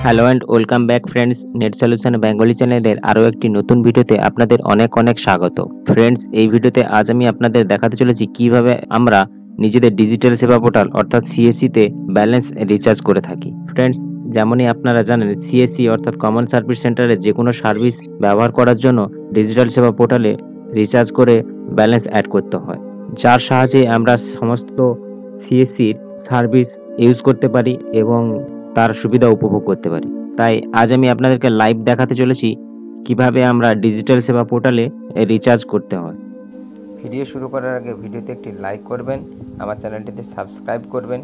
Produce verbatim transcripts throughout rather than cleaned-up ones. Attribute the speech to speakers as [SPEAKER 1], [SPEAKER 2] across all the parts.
[SPEAKER 1] Hello and welcome back friends, net solution Bengali চ্যানেলের আরও একটি নতুন ভিডিওতে আপনাদের অনেক অনেক স্বাগত। ফ্রেন্ডস, এই ভিডিওতে আজ আমি আপনাদের দেখাতে চলেছি কিভাবে আমরা নিজেদের ডিজিটাল সেবা পোর্টাল অর্থাৎ সিএসসিতে ব্যালেন্স রিচার্জ করে থাকি। ফ্রেন্ডস, যেমনই আপনারা জানেন, সিএসসি অর্থাৎ কমন সার্ভিস সেন্টারে যে কোনো সার্ভিস ব্যবহার করার জন্য ডিজিটাল সেবা পোর্টালে রিচার্জ করে ব্যালেন্স অ্যাড করতে হয়, যার সাহায্যে আমরা সমস্ত সিএসসির সার্ভিস ইউজ করতে পারি এবং তার সুবিধা উপভোগ করতে পারি। তাই আজ আমি আপনাদেরকে লাইভ দেখাতে চলেছি কিভাবে আমরা ডিজিটাল সেবা পোর্টালে রিচার্জ করতে হয়।
[SPEAKER 2] ভিডিও শুরু করার আগে ভিডিওতে একটি লাইক করবেন, আমার চ্যানেলটিতে সাবস্ক্রাইব করবেন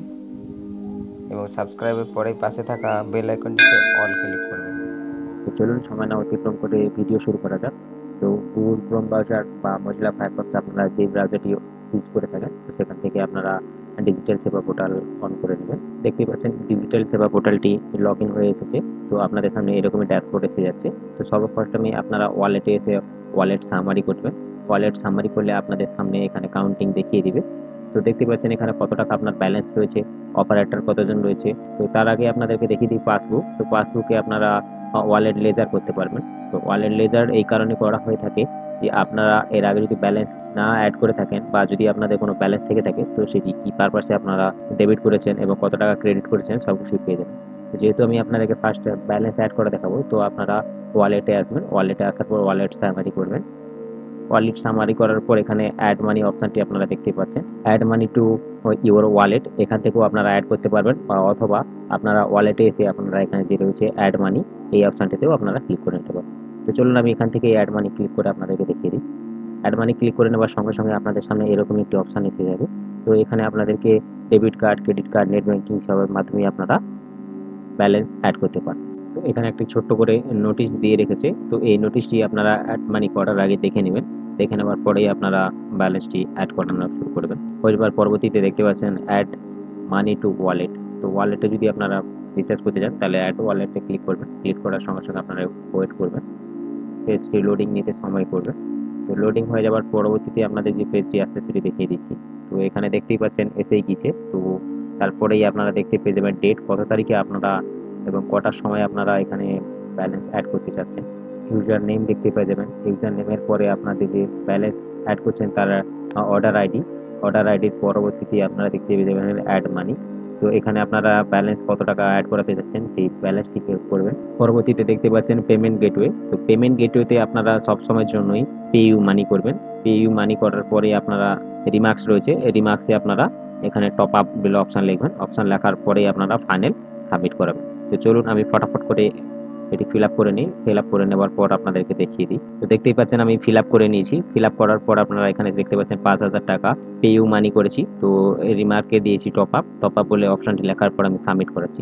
[SPEAKER 2] এবং সাবস্ক্রাইবের পরেই পাশে থাকা বেল আইকনটিতে অল ক্লিক করবেন।
[SPEAKER 1] তো চলুন সময় না অতিক্রম করে ভিডিও শুরু করা যাক। তো গুগল ক্রোম ব্রাউজার বা মজিলা ফায়ারফক্স আপনারা যে ব্রাউজারটি ইউজ করে থাকেন, তো সেখান থেকে আপনারা ডিজিটাল সেবা পোর্টাল অন করে নেবেন। দেখতে পাচ্ছেন ডিজিটাল সেবা পোর্টালটি লগ ইন হয়ে এসেছে। তো আপনাদের সামনে এরকমই ড্যাশবোর্ড এসে যাচ্ছে। তো সর্বপ্রথমে আপনারা ওয়ালেটে এসে ওয়ালেট সামারি করবেন। ওয়ালেট সামারি করলে আপনাদের সামনে এখানে কাউন্টিং দেখিয়ে দিবে। তো দেখতে পাচ্ছেন এখানে কত টাকা আপনার ব্যালেন্স রয়েছে, অপারেটর কতজন রয়েছে। তো তার আগে আপনাদেরকে দেখিয়ে দিই পাসবুক। তো পাসবুকে আপনারা ওয়ালেট লেজার করতে পারবেন। তো ওয়ালেট লেজার এই কারণে করা হয়ে থাকে যে আপনারা এর আগে যদি ব্যালেন্স না অ্যাড করে থাকেন বা যদি আপনাদের কোনো ব্যালেন্স থেকে থাকে, তো সেটি কী পারপাসে আপনারা ডেবিট করেছেন এবং কত টাকা ক্রেডিট করেছেন সব কিছুই পেয়ে যাবেন। তো যেহেতু আমি আপনাদেরকে ফার্স্ট ব্যালেন্স অ্যাড করে দেখাবো, তো আপনারা ওয়ালেটে আসবেন। ওয়ালেটে আসার পর ওয়ালেট সামারি করবেন। ওয়ালেট সামারি করার পর এখানে অ্যাড মানি অপশানটি আপনারা দেখতে পাচ্ছেন। Add money to your wallet, এখান থেকেও আপনারা অ্যাড করতে পারবেন, অথবা আপনারা ওয়ালেটে এসে আপনারা এখানে যে রয়েছে অ্যাড মানি, এই অপশানটিতেও আপনারা ক্লিক করে নিতে পারবেন। তো চলুন আমি এখান থেকে অ্যাড মানি ক্লিক করে আপনাদেরকে দেখিয়ে দিই। অ্যাড মানি ক্লিক করে নেওয়ার সঙ্গে সঙ্গে আপনাদের সামনে এরকম একটি অপশান এসে যাবে। তো এখানে আপনাদেরকে debit card, credit card, net banking সবের মাধ্যমে আপনারা ব্যালেন্স অ্যাড করতে পারেন। তো এখানে একটি ছোট্ট করে নোটিশ দিয়ে রেখেছে। তো এই নোটিশটি আপনারা অ্যাড মানি করার আগে দেখে নেবেন। দেখে নেওয়ার পরেই আপনারা ব্যালেন্সটি অ্যাড করানো শুরু করবেন। এবার পরবর্তীতে দেখতে পাচ্ছেন অ্যাড মানি টু ওয়ালেট। তো ওয়ালেটে যদি আপনারা রিচার্জ করতে চান তাহলে অ্যাড ওয়ালেটে ক্লিক করবেন। ক্লিক করার সঙ্গে সঙ্গে আপনারা ওয়েট করবেন। পেজটি লোডিং নিতে সময় করবে। তো লোডিং হয়ে যাওয়ার পরবর্তীতে আপনাদের যে পেজটি আসছে সেটি দেখিয়ে দিচ্ছি। তো এখানে দেখতেই পাচ্ছেন এসেই গিয়েছে। তো তারপরেই আপনারা দেখতে পেয়ে যাবেন ডেট, কত তারিখে আপনারা এবং কটার সময় আপনারা এখানে ব্যালেন্স অ্যাড করতে চাচ্ছেন। ইউজার নেম দেখতে পেয়ে যাবেন। ইউজার নেমের পরে আপনাদের যে ব্যালেন্স অ্যাড করছেন তার অর্ডার আইডি, অর্ডার আইডির পরবর্তীতে আপনারা দেখতে পেয়ে যাবেন অ্যাড মানি। তো এখানে আপনারা ব্যালেন্স কত টাকা অ্যাড করাতে যাচ্ছেন সেই ব্যালেন্সটি পে করবেন। পরবর্তীতে দেখতে পাচ্ছেন পেমেন্ট গেটওয়ে। তো পেমেন্ট গেটওয়েতে আপনারা সবসময়ের জন্যই পে ইউ মানি করবেন। পে ইউ মানি করার পরে আপনারা রিমার্কস রয়েছে, এই রিমার্কসে আপনারা এখানে টপ আপ বলে অপশান লিখবেন। অপশান লেখার পরেই আপনারা ফাইনাল সাবমিট করাবেন। তো চলুন আমি ফটাফট করে এটি ফিল আপ করে নিই। ফিল আপ করে নেওয়ার পর আপনাদেরকে দেখিয়ে দিই। তো দেখতেই পাচ্ছেন আমি ফিল আপ করে নিয়েছি। ফিল আপ করার পর আপনারা এখানে দেখতে পাচ্ছেন পাঁচ হাজার টাকা পে ইউ মানি করেছি। তো রিমার্কে দিয়েছি টপ আপ। টপ আপ বলে অপশানটি লেখার পর আমি সাবমিট করাচ্ছি।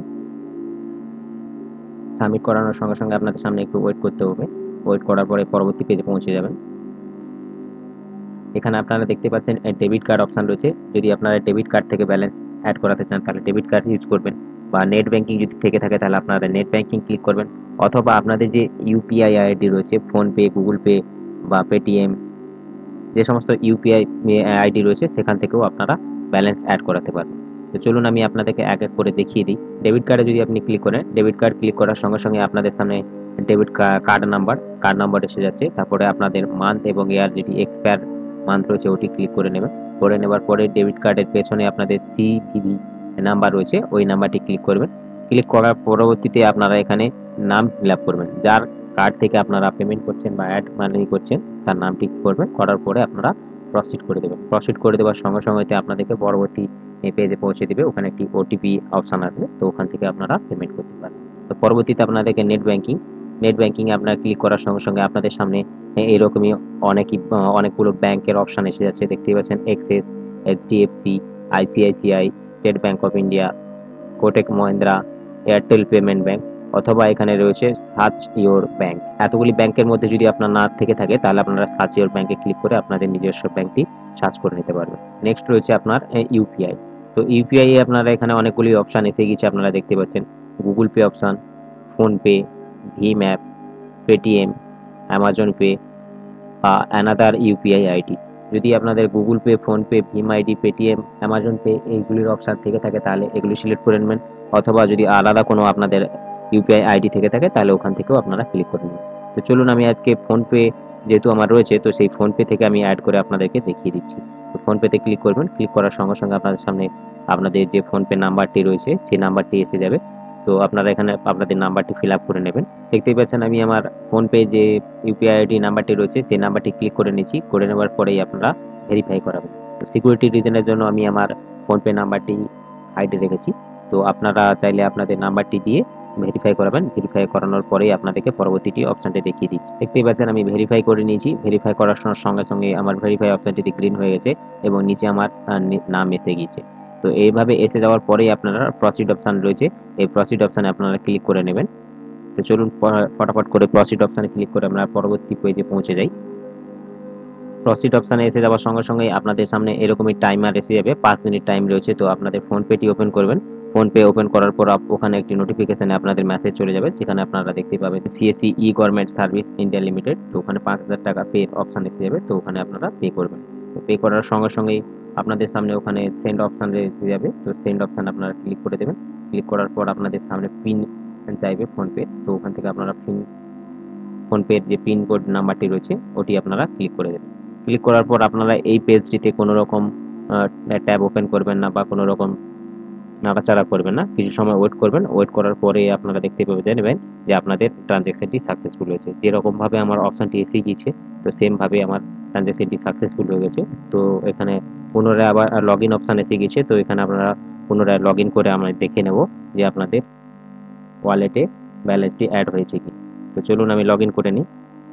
[SPEAKER 1] সাবমিট করানোর সঙ্গে সঙ্গে আপনাদের সামনে একটু ওয়েট করতে হবে। ওয়েট করার পরে পরবর্তী পেজে পৌঁছে যাবেন। এখানে আপনারা দেখতে পাচ্ছেন ডেবিট কার্ড অপশান রয়েছে। যদি আপনারা ডেবিট কার্ড থেকে ব্যালেন্স অ্যাড করাতে চান তাহলে ডেবিট কার্ড ইউজ করবেন, বা নেট ব্যাঙ্কিং যদি থেকে থাকে তাহলে আপনারা নেট ব্যাঙ্কিং ক্লিক করবেন, অথবা আপনাদের যে ইউপিআই আইডি রয়েছে ফোনপে, গুগল পে বা পেটিএম, যে সমস্ত ইউপিআই আইডি রয়েছে সেখান থেকেও আপনারা ব্যালেন্স অ্যাড করাতে পারবেন। তো চলুন আমি আপনাদেরকে এক এক করে দেখিয়ে দিই। ডেবিট কার্ডে যদি আপনি ক্লিক করেন, ডেবিট কার্ড ক্লিক করার সঙ্গে সঙ্গে আপনাদের সামনে debit card number card number এসে যাচ্ছে। তারপরে আপনাদের মান্থ এবং ইয়ার যেটি এক্সপায়ার মান্থ রয়েছে ওটি ক্লিক করে নেবেন। করে নেবার পরে ডেবিট কার্ডের পেছনে আপনাদের সিভিভি নাম্বার রয়েছে, ওই নাম্বারটি ক্লিক করবেন। ক্লিক করার পরবর্তীতে আপনারা এখানে নাম ফিল আপ করবেন। যার কার্ড থেকে আপনারা পেমেন্ট করছেন বা অ্যাড মানি করছেন তার নামটি করবেন। করার পরে আপনারা প্রসিড করে দেবেন। প্রসিড করে দেওয়ার সঙ্গে সঙ্গে আপনাদেরকে পরবর্তী পেজে পৌঁছে দেবে। ওখানে একটি ওটিপি অপশান আসবে, তো ওখান থেকে আপনারা পেমেন্ট করতে পারেন। তো পরবর্তীতে আপনাদেরকে নেট ব্যাঙ্কিং নেট ব্যাঙ্কিংয়ে আপনারা ক্লিক করার সঙ্গে সঙ্গে আপনাদের সামনে এরকমই অনেকই অনেকগুলো ব্যাংকের অপশান এসে যাচ্ছে। দেখতেই পাচ্ছেন Axis, HDFC, ICICI, State Bank of India, Kotak Mahindra, Airtel payment bank, অথবা এখানে রয়েছে সার্চ ইওর ব্যাঙ্ক। এতগুলি ব্যাংকের মধ্যে যদি আপনার না থেকে থাকে তাহলে আপনারা সার্চ ইওর ব্যাঙ্কে ক্লিক করে আপনাদের নিজস্ব ব্যাঙ্কটি সার্চ করে নিতে পারবেন। নেক্সট রয়েছে আপনার ইউপিআই। তো ইউপিআই এ আপনারা এখানে অনেকগুলি অপশান এসে গেছে আপনারা দেখতে পাচ্ছেন। গুগল পে অপশান, ফোনপে, ভিম অ্যাপ, পেটিএম, অ্যামাজন পে বা অ্যানাদার ইউপিআই আইডি। যদি আপনাদের গুগল পে, ফোনপে, ভিম আইডি, পেটিএম, অ্যামাজন পে এইগুলির অপশান থেকে থাকে তাহলে এগুলি সিলেক্ট করে নেবেন, অথবা যদি আলাদা কোনো আপনাদের ইউপিআই আইডি থেকে থাকে তাহলে ওখান থেকেও আপনারা ক্লিক করে নেবেন। তো চলুন আমি আজকে ফোনপে যেহেতু আমার রয়েছে, তো সেই ফোনপে থেকে আমি অ্যাড করে আপনাদেরকে দেখিয়ে দিচ্ছি। তো ফোনপেতে ক্লিক করবেন, ক্লিক করার সঙ্গে সঙ্গে আপনাদের সামনে আপনাদের যে ফোনপে নাম্বারটি রয়েছে সেই নাম্বারটি এসে যাবে। তো আপনারা এখানে আপনাদের নাম্বারটি ফিল আপ করে নেবেন। দেখতেই পাচ্ছেন আমি আমার ফোনপে যে ইউপিআই আইডি নাম্বারটি রয়েছে সেই নাম্বারটি ক্লিক করে নিচ্ছি। করে নেওয়ার পরেই আপনারা ভেরিফাই করাবেন। তো সিকিউরিটি রিজনের জন্য আমি আমার ফোনপে নাম্বারটি হাইডে রেখেছি। তো আপনারা চাইলে আপনাদের নাম্বারটি দিয়ে ভেরিফাই করাবেন। ভেরিফাই করানোর পরেই আপনাদেরকে পরবর্তীটি অপশনটি দেখিয়ে দিচ্ছি। দেখতেই পাচ্ছেন আমি ভেরিফাই করে নিয়েছি। ভেরিফাই করার সঙ্গে সঙ্গে আমার ভেরিফাই অপশনটি গ্রিন হয়ে গেছে এবং নিচে আমার নাম এসে গিয়েছে। তো এইভাবে এসে যাওয়ার পরেই আপনারা প্রসিড অপশন রয়েছে, এই প্রসিড অপশনে আপনারা ক্লিক করে নেবেন। তো চলুন ফটাফট করে প্রসিড অপশনে ক্লিক করে আমরা পরবর্তী পেজে পৌঁছে যাই। প্রসিড অপশনে এসে যাওয়ার সঙ্গে সঙ্গেই আপনাদের সামনে এরকমই টাইমার এসে যাবে, পাঁচ মিনিট টাইম রয়েছে। তো আপনাদের ফোনপেটি ওপেন করবেন। ফোনপে ওপেন করার পর ওখানে একটি নোটিফিকেশনে আপনাদের মেসেজ চলে যাবে, সেখানে আপনারা দেখতে পাবেন CSC e government service India limited. তো ওখানে পাঁচ হাজার টাকা পে অপশন এসে যাবে, তো ওখানে আপনারা পে করবেন। তো পে করার সঙ্গে সঙ্গেই আপনাদের সামনে ওখানে সেন্ড অপশন এসে যাবে। তো সেন্ড অপশন আপনারা ক্লিক করে দেবেন। ক্লিক করার পর আপনাদের সামনে পিন চাইবে ফোনপে। তো ওখান থেকে আপনারা পিন ফোনপের যে পিন কোড নাম্বারটি রয়েছে ওটি আপনারা ক্লিক করে দেবেন। ক্লিক করার পর আপনারা এই পেজটিতে কোনো রকম ট্যাব ওপেন করবেন না বা কোনো রকম নাড়াচাড়া করবেন না, কিছু সময় ওয়েট করবেন। ওয়েট করার পরে আপনারা দেখতে পাবেন যে আপনাদের ট্রানজ্যাকশনটি সাকসেসফুল হয়েছে। যেরকমভাবে আমার অপশানটি এসে গিয়েছে তো সেমভাবে আমার ট্রানজ্যাকশনটি সাকসেসফুল হয়ে গেছে। তো এখানে পুনরায় আবার লগ ইন অপশান এসে গিয়েছে। তো এখানে আপনারা পুনরায় লগ ইন করে আমরা দেখে নেব যে আপনাদের ওয়ালেটে ব্যালেন্সটি অ্যাড হয়েছে কি। তো চলুন আমি লগ ইন করে নিই।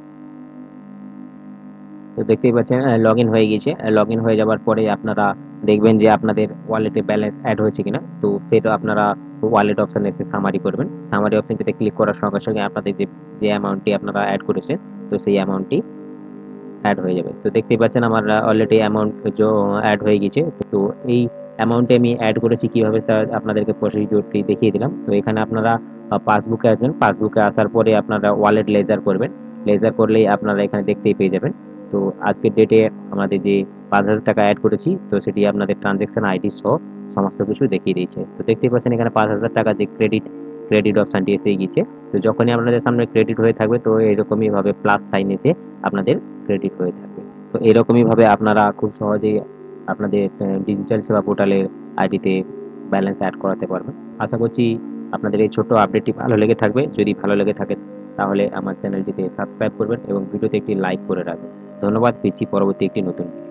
[SPEAKER 1] তো দেখতেই পাচ্ছেন লগ ইন হয়ে গিয়েছে। লগ ইন হয়ে যাওয়ার পরে আপনারা দেখবেন যে আপনাদের ওয়ালেটে ব্যালেন্স অ্যাড হয়েছে কিনা। তো সেটা আপনারা ওয়ালেট অপশানে এসে সামারি করবেন। সামারি অপশানটিতে ক্লিক করার সঙ্গে সঙ্গে আপনাদের যে যে অ্যামাউন্টটি আপনারা অ্যাড করেছেন তো সেই অ্যামাউন্টটি অ্যাড হয়ে যাবে। তো দেখতেই পাচ্ছেন আমার অলরেডি অ্যামাউন্ট যো অ্যাড হয়ে গেছে। তো এই অ্যামাউন্টে আমি অ্যাড করেছি কীভাবে তা আপনাদেরকে প্রসিডিউরটি দেখিয়ে দিলাম। তো এখানে আপনারা পাসবুকে আসবেন। পাসবুকে আসার পরে আপনারা ওয়ালেট লেজার করবেন। লেজার করলেই আপনারা এখানে দেখতেই পেয়ে যাবেন। তো আজকের ডেটে আমাদের যে পাঁচ হাজার টাকা অ্যাড করেছি তো সেটি আপনাদের ট্রানজ্যাকশন আইডি সহ সমস্ত কিছু দেখিয়ে দিয়েছে। তো দেখতেই পাচ্ছেন এখানে পাঁচ হাজার টাকা যে ক্রেডিট ক্রেডিট অপশানটি এসে গিয়েছে। তো যখনই আপনাদের সামনে ক্রেডিট হয়ে থাকবে তো এরকমই ভাবে প্লাস সাইন এসে আপনাদের ক্রেডিট হয়ে থাকবে। তো এরকমই ভাবে আপনারা খুব সহজেই আপনাদের ডিজিটাল সেবা পোর্টালের আইডিতে ব্যালেন্স অ্যাড করাতে পারবেন। আশা করছি আপনাদের এই ছোট্ট আপডেটটি ভালো লেগে থাকবে। যদি ভালো লেগে থাকে তাহলে আমার চ্যানেলটিতে সাবস্ক্রাইব করবেন এবং ভিডিওতে একটি লাইক করে রাখবেন। ধন্যবাদ। পেয়েছি পরবর্তী একটি নতুন